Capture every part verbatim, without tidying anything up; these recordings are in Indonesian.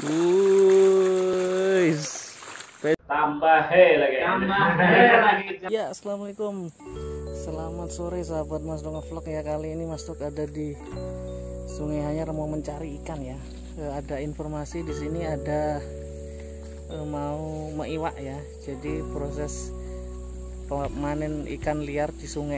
Wuih. Tambah he lagi. Tambah he lagi. Ya, assalamualaikum. Selamat sore sahabat Mas Dong Vlog ya. Kali ini Mas Dok ada di Sungai Anyar mau mencari ikan ya. E, ada informasi di sini ada e, mau meiwak ya. Jadi proses pemanen ikan liar di sungai.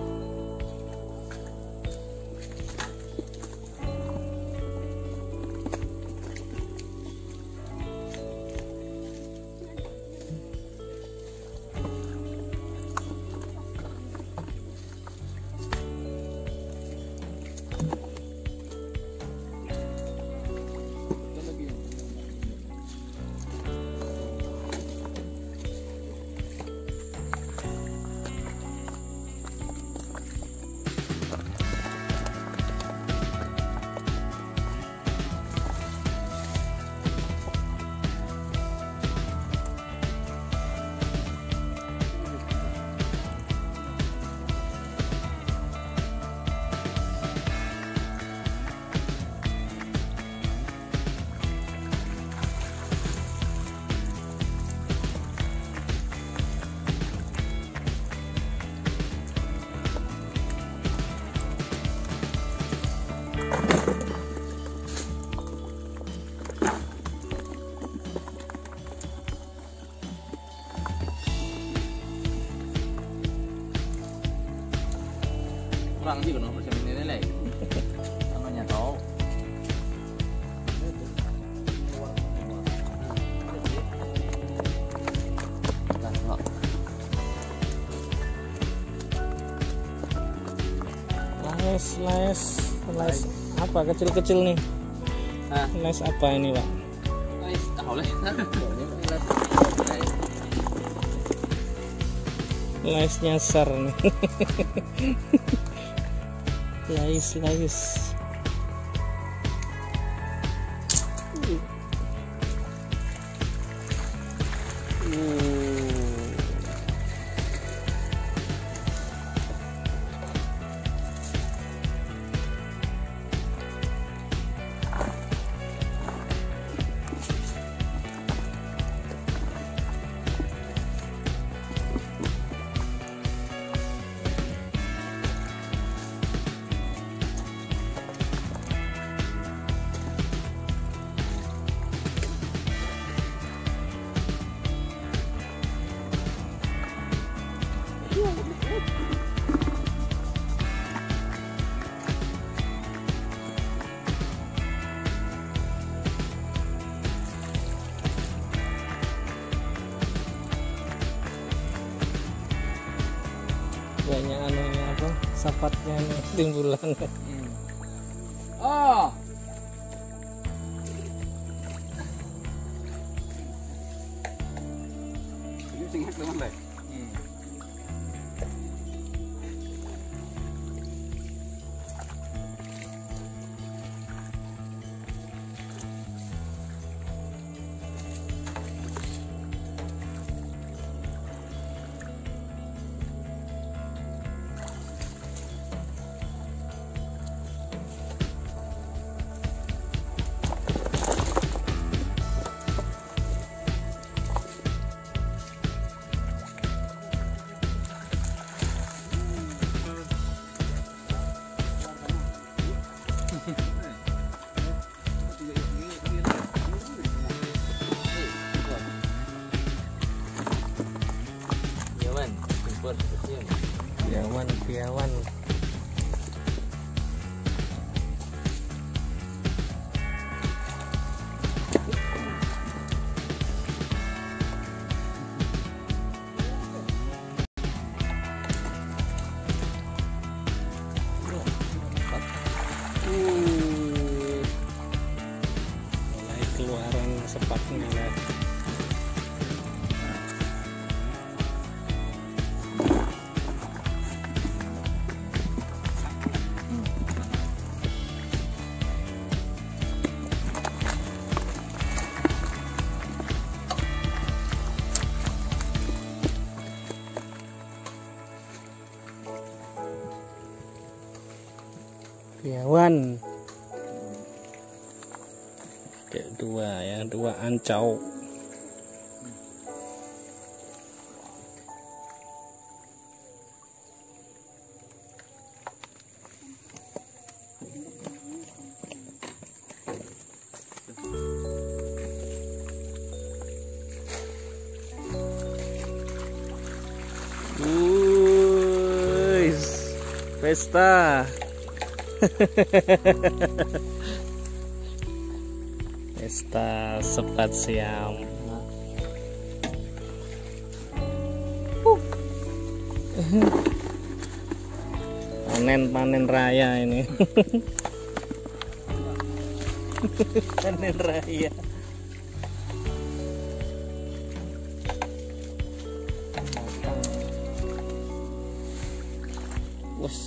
Kurang juga nomor semen ini lagi. Namanya tahu. Les, les, les apa kecil-kecil nih? Nah, Les apa ini, Pak? guys, tahu les. Les nyasar nih. Lais, lais. Uh. Banyak anunya apa? Sapatnya nih, timbulan. Hmm. Oh. Ini tinggal teman baik. Hmm. Yawan, impor kecil. Piawan, piawan. Uh, mulai keluaran sepatnya lah. Piawan. Kayak dua ya, dua ancau. Wuih, pesta. Pesta sepat siam. Panen-panen raya ini. Panen raya. Wus.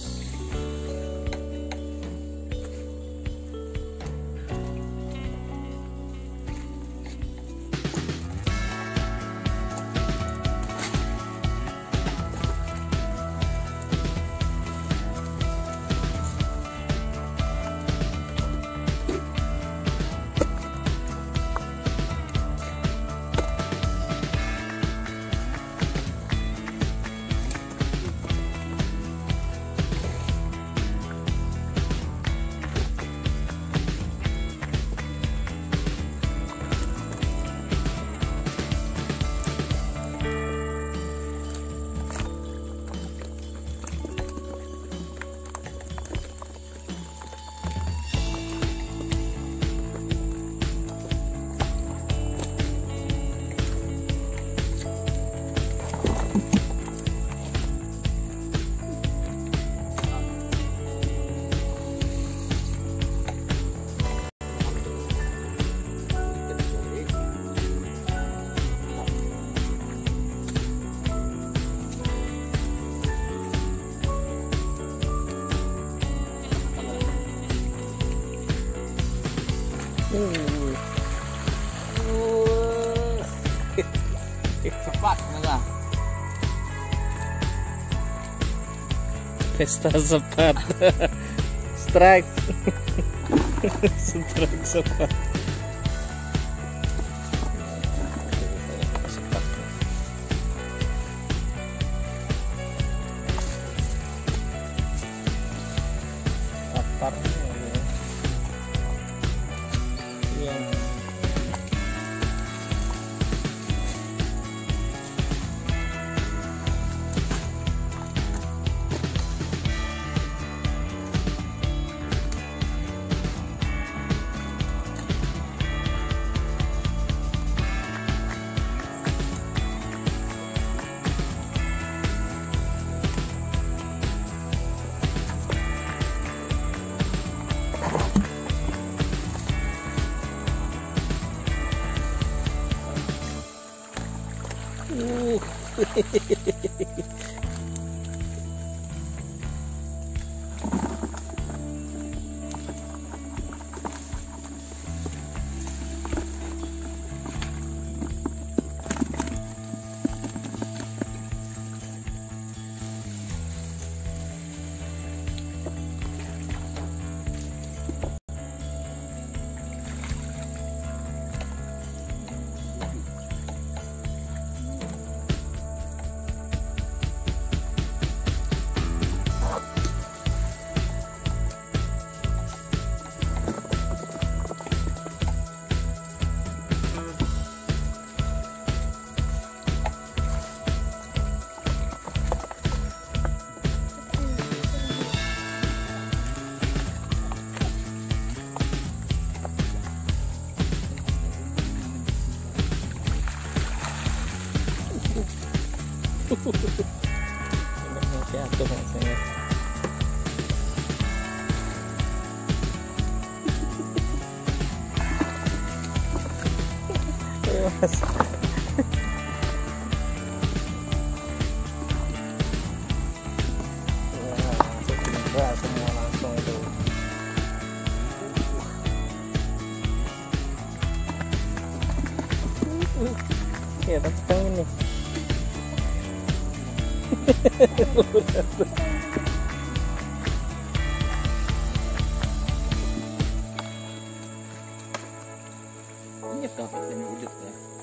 Cepat enggak? Pesta sepat. Strike. Strike sepat. Lapar. Yang Uh. Jatuh rasanya. Mas. Wah, semua langsung itu. Ya, tapi ini. dapat ini wujud ya.